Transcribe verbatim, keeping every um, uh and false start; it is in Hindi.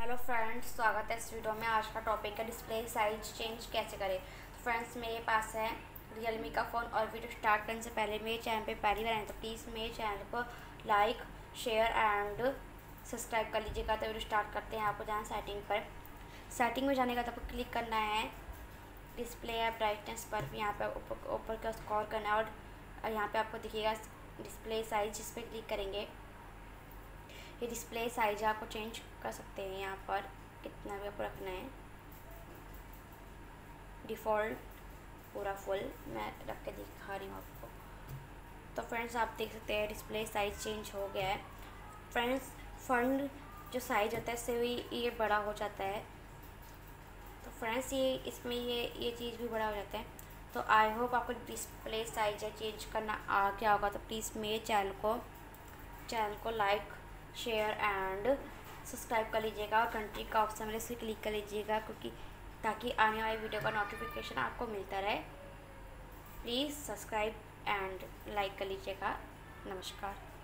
हेलो फ्रेंड्स, स्वागत है इस वीडियो में। आज का टॉपिक है डिस्प्ले साइज चेंज कैसे करें। तो फ्रेंड्स, मेरे पास है रियलमी का फ़ोन और वीडियो स्टार्ट करने से पहले मेरे चैनल पे पहली बार आए तो प्लीज़ मेरे चैनल को लाइक शेयर एंड सब्सक्राइब कर लीजिएगा। तो वीडियो स्टार्ट करते हैं। आपको जाना सेटिंग पर। सेटिंग में जाने का तो आपको क्लिक करना है डिस्प्ले या ब्राइटनेस पर। यहाँ पर ऊपर ऊपर का स्क्रॉल करना है और यहाँ पर आपको दिखेगा डिस्प्ले साइज, जिस पर क्लिक करेंगे ये डिस्प्ले साइज आपको चेंज कर सकते हैं। यहाँ पर कितना भी आपको रखना है, डिफ़ॉल्ट पूरा फुल मैं रख के दिखा रही हूँ आपको। तो फ्रेंड्स, आप देख सकते हैं डिस्प्ले साइज चेंज हो गया है। फ्रेंड्स, फ्रंट जो साइज होता है इससे भी ये बड़ा हो जाता है। तो फ्रेंड्स, ये इसमें ये ये चीज़ भी बड़ा हो जाता है। तो आई होप आपको डिस्प्ले साइज चेंज करना आ गया होगा। तो प्लीज़ मेरे चैनल को चैनल को लाइक शेयर एंड सब्सक्राइब कर लीजिएगा और घंटी का ऑप्शन में इसे क्लिक कर लीजिएगा, क्योंकि ताकि आने वाली वीडियो का नोटिफिकेशन आपको मिलता रहे। प्लीज़ सब्सक्राइब एंड लाइक कर लीजिएगा। नमस्कार।